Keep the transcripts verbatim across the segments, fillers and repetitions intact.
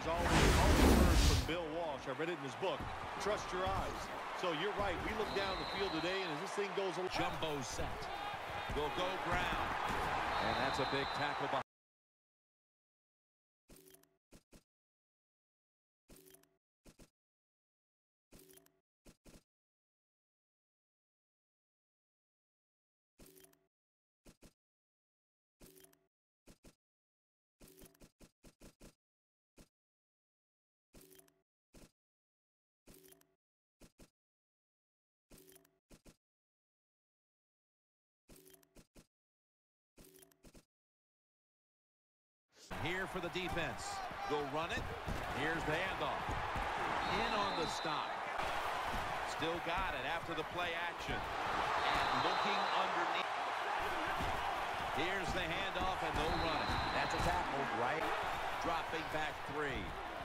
always, always heard from Bill Walsh. I read it in his book, Trust Your Eyes. So you're right. We look down the field today, and as this thing goes along. Jumbo set. Will go ground. And that's a big tackle by. Here for the defense. Go run it. Here's the handoff. In on the stop. Still got it after the play action. And looking underneath. Here's the handoff, and they'll run it. That's a tackle, right? Dropping back three.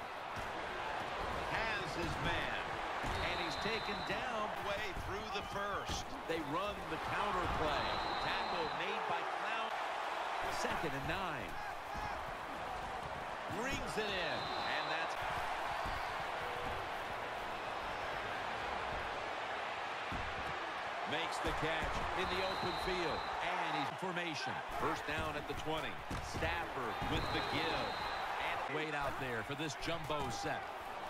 Has his man. And he's taken down way through the first. They run the counter play. Tackle made by Clown. Second and nine. Brings it in, and that's makes the catch in the open field, and he's in formation. First down at the twenty. Stafford with the give, and wait out there for this jumbo set.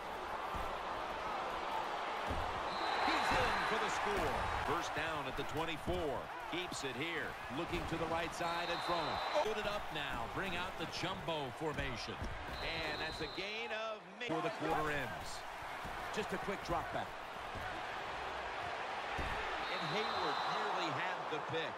He's in for the score. First down at the twenty-four. Keeps it here. Looking to the right side and throwing. Put it up now. Bring out the jumbo formation. And that's a gain of before the quarter ends. Just a quick drop back. And Hayward nearly had the pick.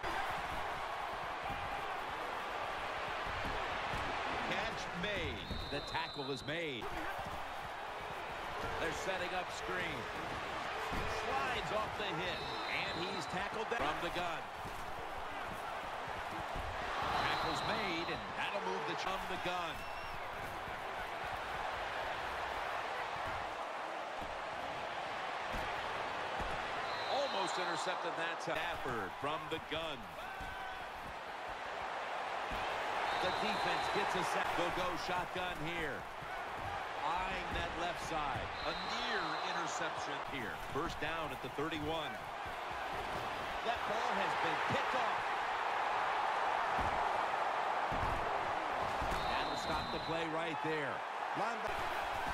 Catch made. The tackle is made. They're setting up screen. Slides off the hit. And he's tackled down from the gun. Tackle's made, and that'll move the from the gun. Almost intercepted that time. Stafford from the gun. The defense gets a sack. They'll go shotgun here. Eyeing that left side. A near interception here. First down at the thirty-one. That ball has been picked off. That'll stop the play right there. Linebacker.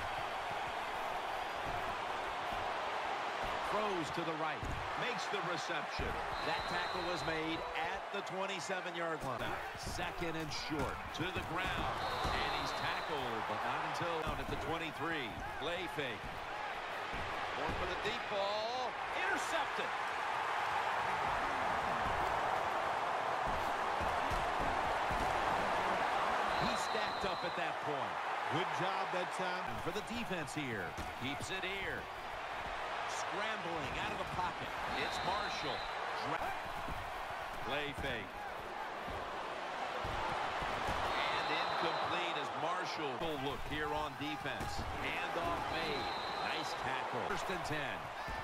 Throws to the right. Makes the reception. That tackle was made at the twenty-seven yard line. Second and short to the ground. And he's tackled, but not until down at the twenty-three. Play fake. Going for the deep ball. Intercepted. He stacked up at that point. Good job that time. For the defense here. Keeps it here. Scrambling out of the pocket. It's Marshall. Play fake. And incomplete as Marshall will look here on defense. Handoff made. Nice tackle. First and ten.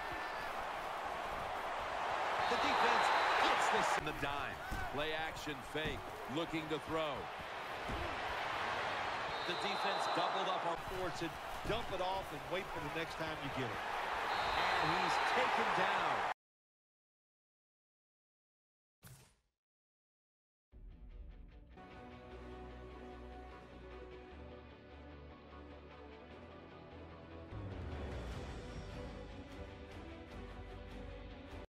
The defense gets this in the dime. Play action fake. Looking to throw. The defense doubled up on Force it, dump it off, and wait for the next time you get it. and he's taken down.